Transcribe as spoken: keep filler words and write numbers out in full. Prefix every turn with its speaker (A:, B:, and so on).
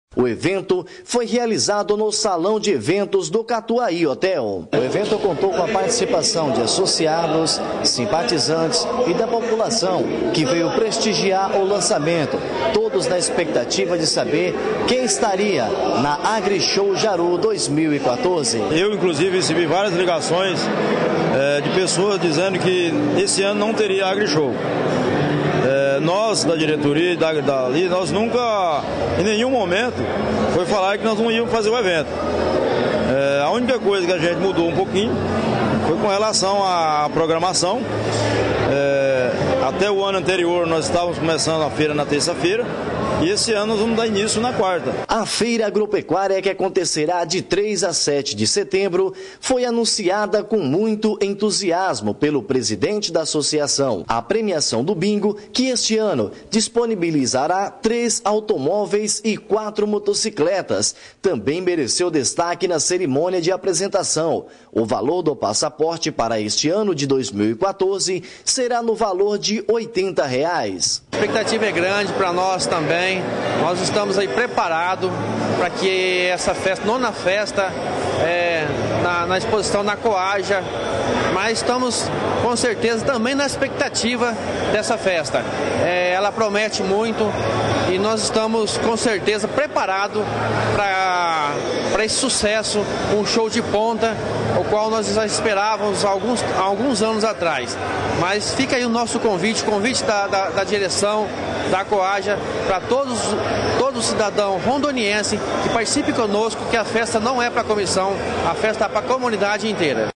A: O evento foi realizado no Salão de Eventos do Catuaí Hotel. O evento contou com a participação de associados, simpatizantes e da população que veio prestigiar o lançamento, todos na expectativa de saber quem estaria na AgriShow Jaru dois mil e quatorze.
B: Eu, inclusive, recebi várias ligações é, de pessoas dizendo que esse ano não teria AgriShow. É, nós, da diretoria da, dali, nós nunca, em nenhum momento, foi falar que nós não íamos fazer o evento. É, a única coisa que a gente mudou um pouquinho foi com relação à programação. É, até o ano anterior nós estávamos começando a feira na terça-feira. E esse ano nós vamos dar início na quarta.
A: A Feira Agropecuária, que acontecerá de três a sete de setembro, foi anunciada com muito entusiasmo pelo presidente da associação. A premiação do bingo, que este ano disponibilizará três automóveis e quatro motocicletas, também mereceu destaque na cerimônia de apresentação. O valor do passaporte para este ano de dois mil e quatorze será no valor de oitenta reais.
C: A expectativa é grande para nós também. Nós estamos aí preparados para que essa festa, nona festa, é, na, na exposição na Coaja, mas estamos com certeza também na expectativa dessa festa. É, ela promete muito e nós estamos com certeza preparados para para esse sucesso, um show de ponta, o qual nós já esperávamos há alguns, há alguns anos atrás. Mas fica aí o nosso convite, convite da, da, da direção da Coaja para todos, todo cidadão rondoniense que participe conosco, que a festa não é para a comissão, a festa é para a comunidade inteira.